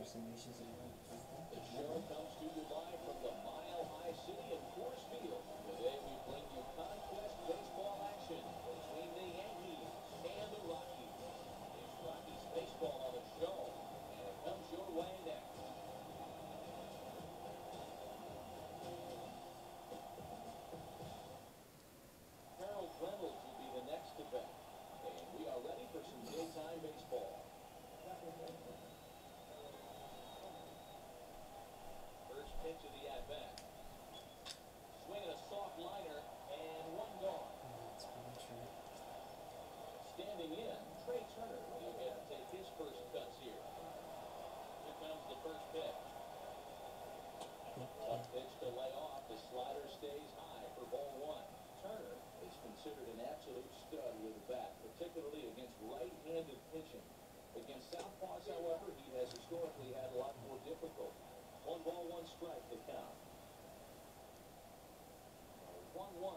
impersonations and The show comes to you live from the Mile High City in Coors Field. Today we bring you conquest baseball action between the Yankees and the Rockies. It's Rockies baseball on the show, and it comes your way next. Harold Reynolds will be the next to bat, and we are ready for some daytime baseball. First pitch of the at-bat. Swinging a soft liner, and one gone. that's pretty true. Standing in, Trey Turner will get to take his first cuts here. Here comes the first pitch. Tough pitch to lay off. The slider stays high for ball one. Turner is considered an absolute stud with a bat, particularly against right-handed pitching. Against southpaws, however, he has historically had a lot more difficulty. 1 ball, 1 strike to count. 1-1.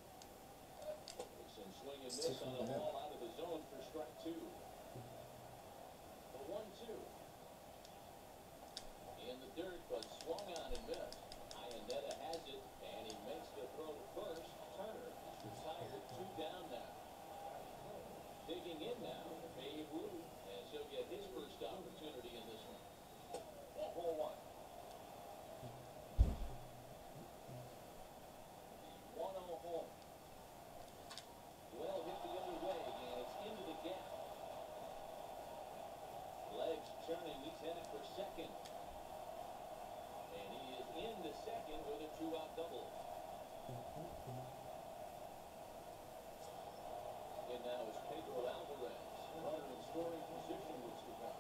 Dixon swing and miss on a ball out of the zone for strike 2. The 1-2. In the dirt, but swung on and missed. Iannetta has it, and he makes the throw to first. Turner retired 2 down now. Digging in now, Babe Ruth, as he'll get his first opportunity in this one. Ball 1. The 1-0 home. Well hit the other way, and it's into the gap. Legs turning, he's headed for second. And he is into second with a 2-out double. And now is Pedro Alvarez. Runner in scoring position with Stefan.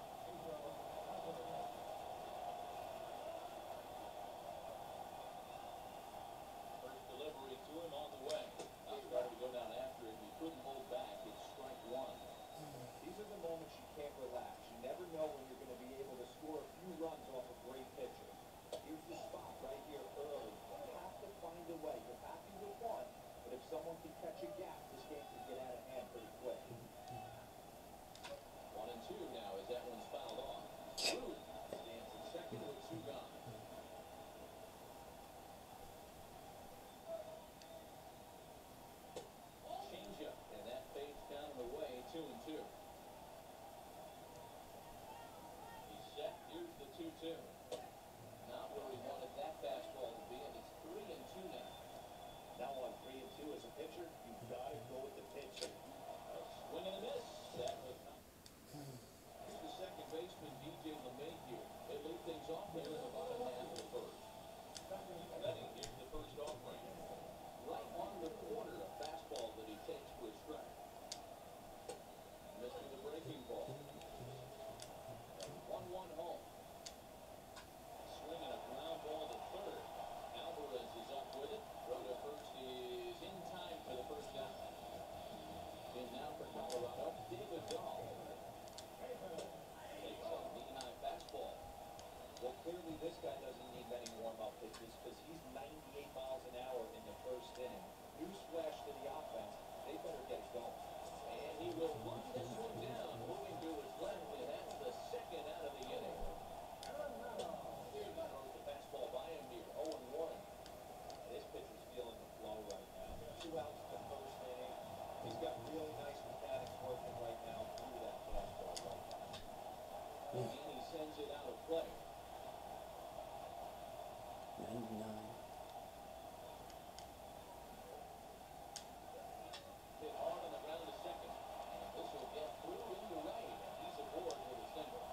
First delivery to him on the way. Now started to go down after it. He couldn't hold back. It's strike 1. These are the moments you can't relax. You never know when you're going to be able to score a few runs off a great pitcher. Here's the spot right here early. You have to find a way. You're happy with one, but if someone can catch a gap, this game can get out of hand pretty quick. 1-2 now as that one's fouled off. Ruth stands in second with 2 gone. Changeup, and that fades down and away, 2-2. He's set. Here's the 2-2. Not where he wanted that fastball to be, and it's 3-2 now. Now on 3-2 as a pitcher, you've got to go with the pitcher. Swing and a miss. That was not. Here's the second baseman, DJ LeMahieu. They lead things off here in the bottom half of the first. Ready, here's the first offering. Right on the corner, a fastball that he takes for a strike. Missed with a breaking ball. 1-1 home. Swinging a ground ball to third. Alvarez is up with it. Throw to first is in time for the first down. In now for Colorado, David Dahl. Takes a knee-high fastball. Well, clearly this guy doesn't need many warm-up pitches because he's 98 miles an hour in the first inning. Newsflash to the offense, they better get it going. And he will run this one down, moving to his left, and that's the second out of the inning. He throws the fastball by him here, 0-1. This pitcher's feeling the flow right now. 2 outs in the first inning. He's got really nice mechanics working right now through that fastball right now. And he sends it out of play. 99. Hit hard on the ground to second. And this will get through into right, and he's aboard with a single.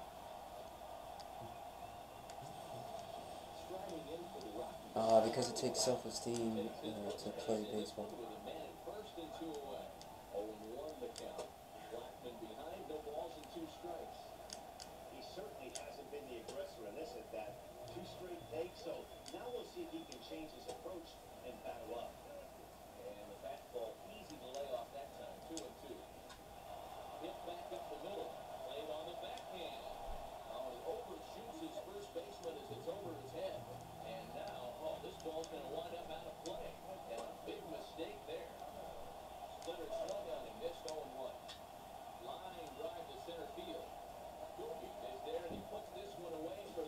Striding in for the Rockies. Because it takes self-esteem to play baseball. With a man at first and 2 away. 0-1 the count. Blackman behind, no balls and 2 strikes. He certainly hasn't been the aggressor in this at-bat. 2 straight takes, so now we'll see if he can change his approach and battle up. And the fastball easy to lay off that time, 2-2. Hit back up the middle, played on the backhand. He overshoots his first baseman as it's over his head. And now, this ball's going to wind up out of play. And a big mistake there. Splitter swung on him, missed 0-1. Line drive to center field. Cookie is there, and he puts this one away for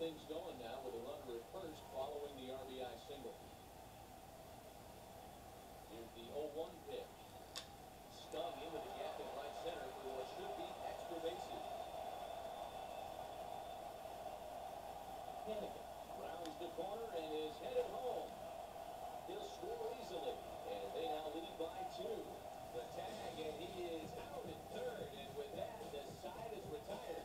things going now with a runner at first following the RBI single. Here's the 0-1 pitch. Stung into the gap in right center for what should be extra bases. Hannigan rounds the corner and is headed home. He'll score easily, and they now lead by 2. The tag, and he is out at third, and with that, the side is retired.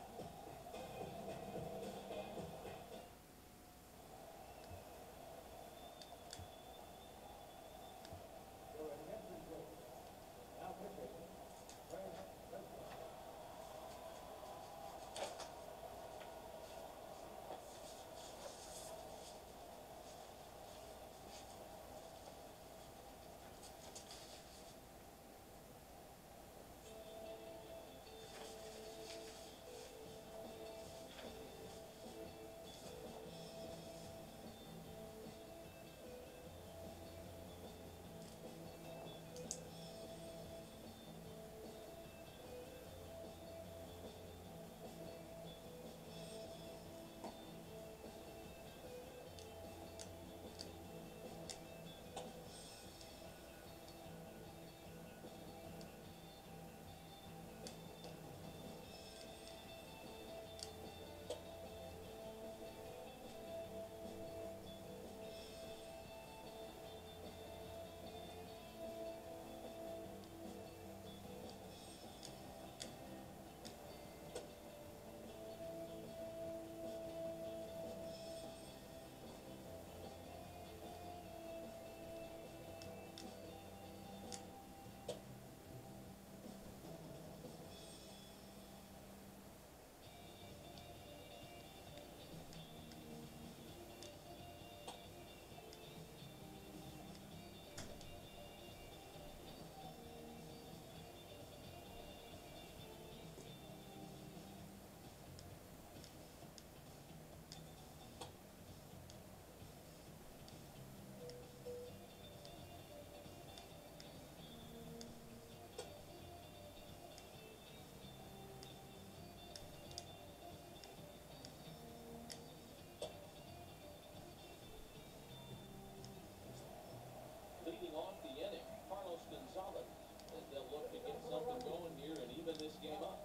Leading off the inning, Carlos Gonzalez, as they'll look to get something going here and even this game up.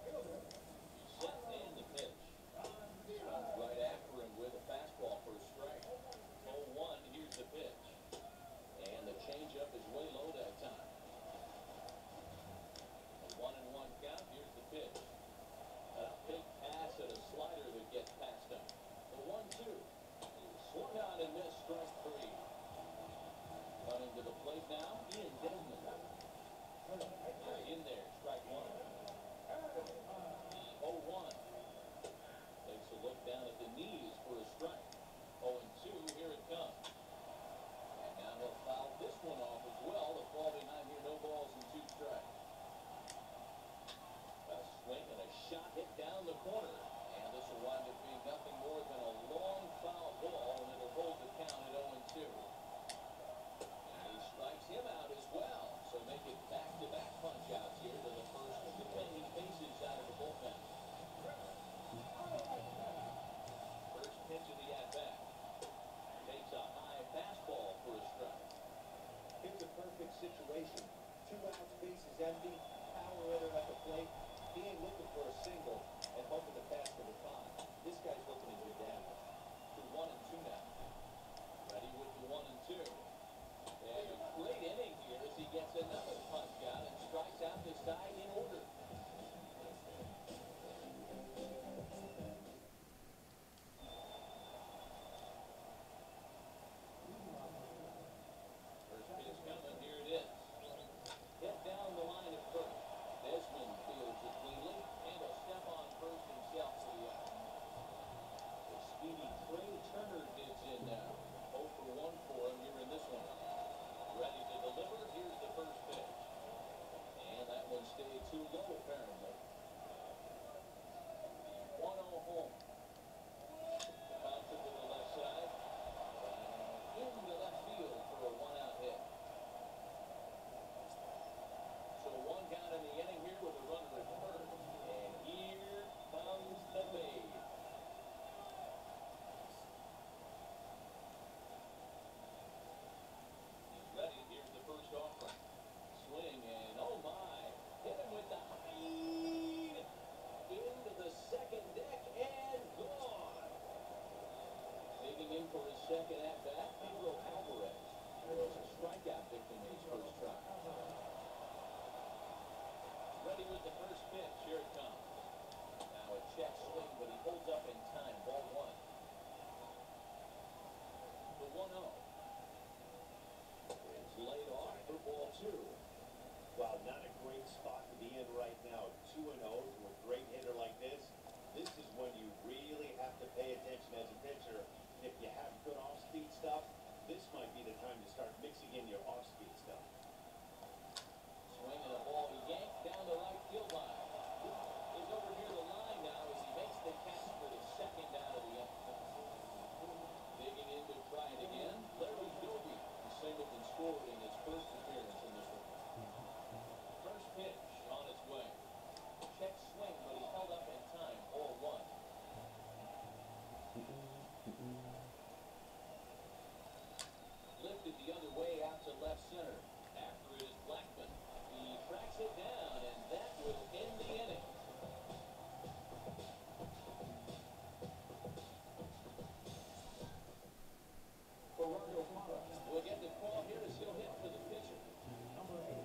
He's set and the pitch. Right after him with a fastball for a strike. 0-1, here's the pitch. And the changeup is way low that time. A 1-1 count, here's the pitch. A big pass and a slider that gets past him. The 1-2. Swung on and missed, strike 3. Running to the plate now, Ian Desmond. In there, strike 1. The 0-1. Takes a look down at the knees for a strike. 0-2, here it comes. And now he'll foul this one off as well. The ball behind here, no balls and 2 strikes. A swing and a shot hit down the corner. And this will wind up being nothing more than a long foul ball, and it'll hold the count at 0-2. Strikes him out as well. So make it back-to-back punch-outs here to the first of the 10 he faces out of the bullpen. First pitch of the at-bat. Takes a high fastball for a strike. It's a perfect situation. 2 outs, bases empty, power hitter at the plate. He ain't looking for a single and hoping to pass for the time. This guy's looking to do damage. To 1-2 now. Ready with the 1-2. And a great inning here as he gets another punch out and strikes out this side in order. First pitch coming, here it is. Hit down the line at first. Desmond fields it cleanly, and he'll step on first himself for the out. The speedy Trey Turner gets in now. 0 for 1 for him here in this one. 1-0. It's laid off for ball 2. Well, not a great spot to be in right now. 2-0 to a great hitter like this. This is when you really have to pay attention as a pitcher. If you have good off-speed stuff, this might be the time to start mixing in your off-speed stuff. Swinging a ball yanked down the right field line. He's over near the line now as he makes the catch for the second out of the inning. Digging in to try it again, Larry Doby. He singled and scored in his first appearance in this one. First pitch on its way. Check swing, but he held up in time. 0-1. Lifted the other way out to left center. After it is Blackman. He tracks it down, and that will end the inning. We'll get the call here as he'll hit for the pitcher. Number 8.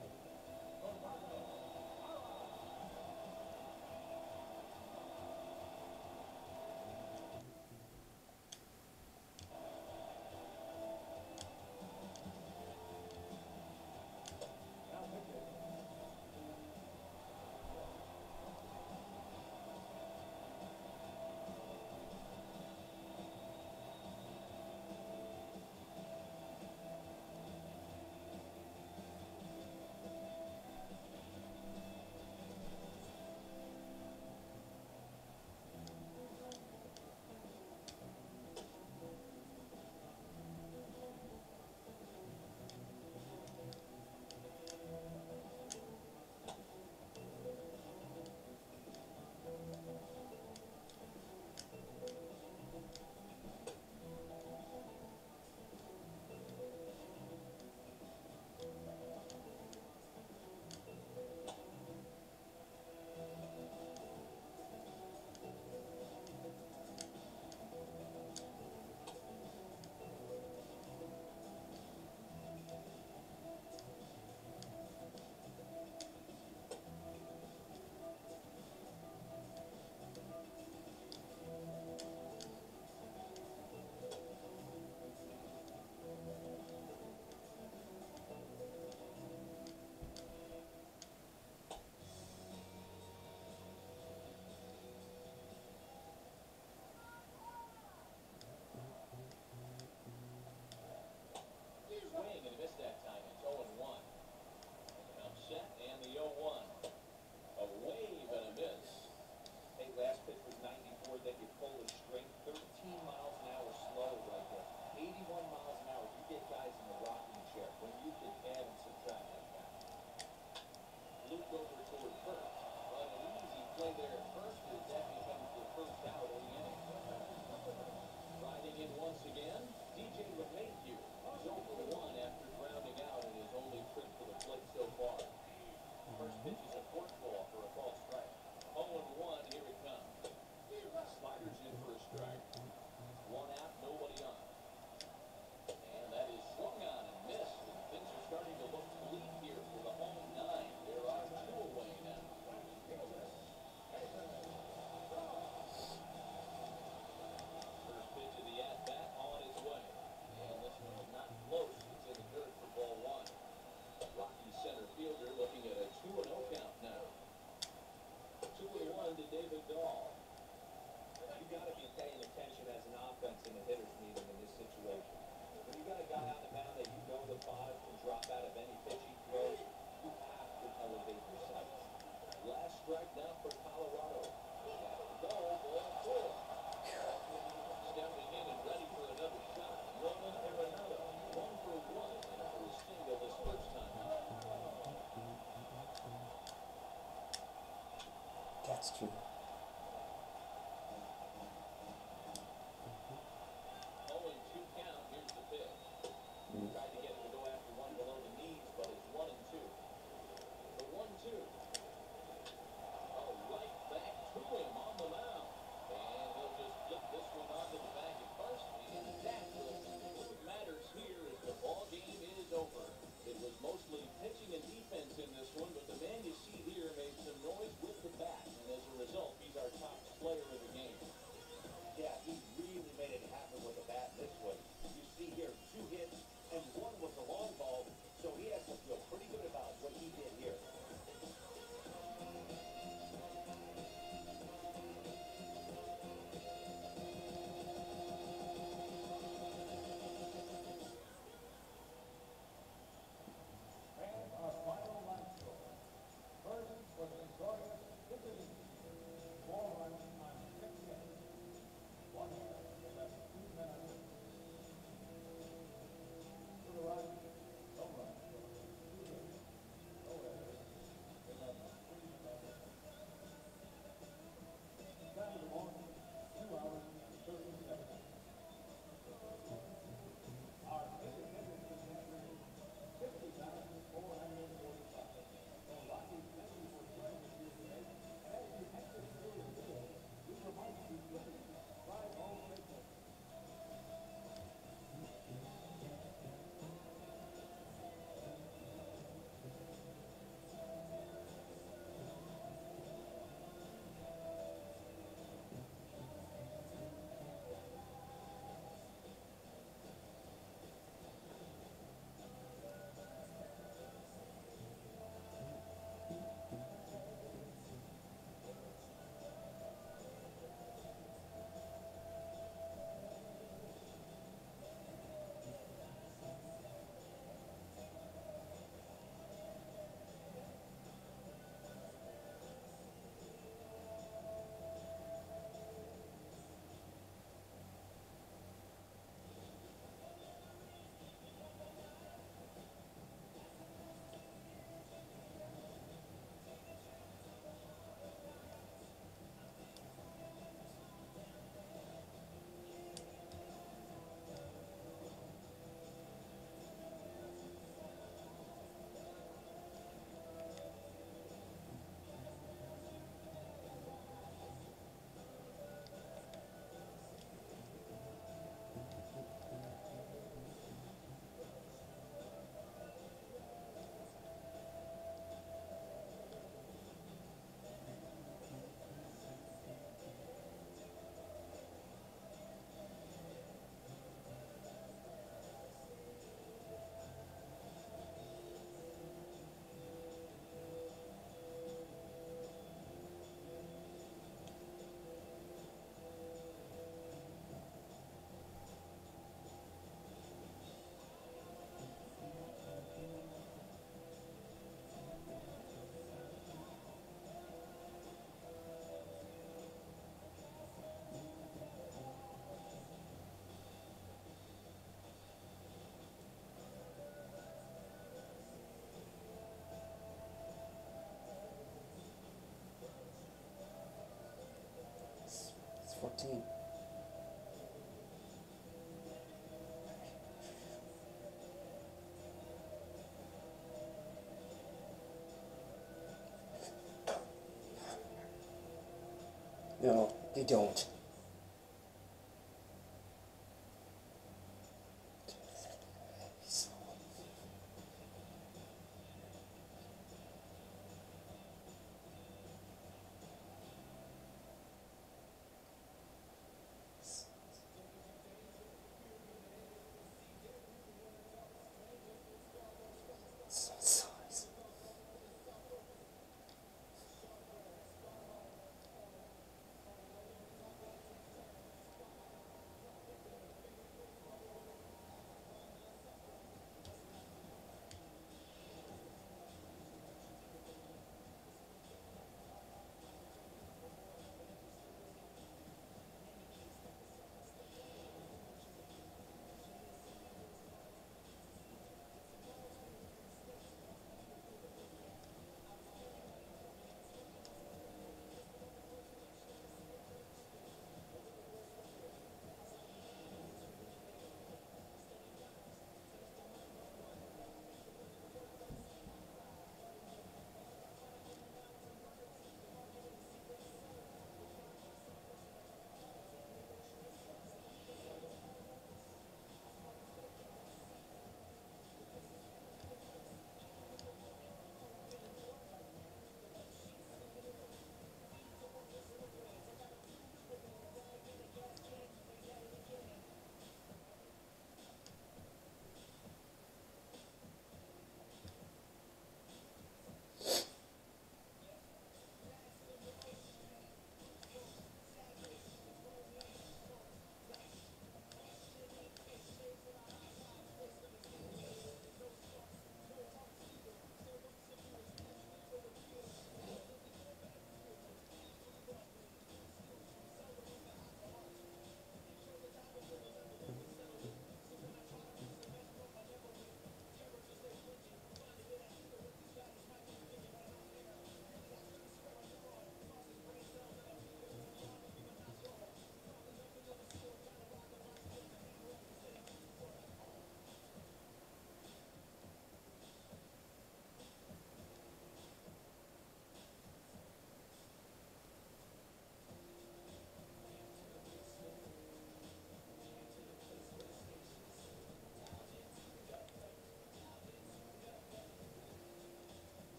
Swing and missed that time. It's 0-1. Upset and the 0-1. A wave and a miss. Hey, last pitch was 94. Then you pull the string. 13 miles an hour slow right there. 81 miles an hour. You get guys in the rocking chair when you can add and subtract like that. Looped over toward first. But an easy play there at first as that becomes the first out of the inning. Riding in once again, DJ LeMahieu. He's 0-1 after grounding out in his only trip to the plate so far. First pitch is a fork ball for a ball strike. 0-1, here it comes. Sliders in for a strike. One out, nobody on. And that is swung on and missed. And things are starting to look bleak here for the home 9. There are 2 away now. First pitch of the at-bat on its way. And this one is not close. It's in the dirt for ball 1. Rocky center fielder looking at a 2-0 count now. 2-1 to David Dahl. You got to be paying attention as an offense in a hitter's meeting in this situation. When you got a guy on the mound that you know the bottom can drop out of any pitch he throws, you have to elevate your sights. Last strike now for Colorado. Go, ball 4. Stepping in and ready for another shot. Roman Arenado. 1 for 1 and for a single this first time. That's true. 0-2 count. Here's the pitch. Tried to get him to go after one below the knees, but it's 1-2. The 1-2. Right back to him on the mound. And he'll just flip this one onto the back at first. And that will conclude matters here as the ball game is over. It was mostly pitching and defense in this one, but the man you see here made some noise with the bat. And as a result, No, they don't.